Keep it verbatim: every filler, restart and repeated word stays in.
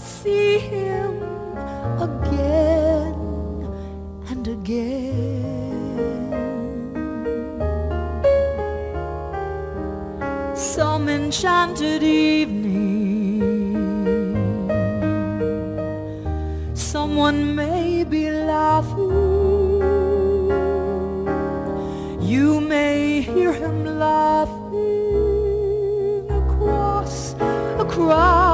see him again and again. Some enchanted evening, someone may be laughing. You may hear him laughing across, across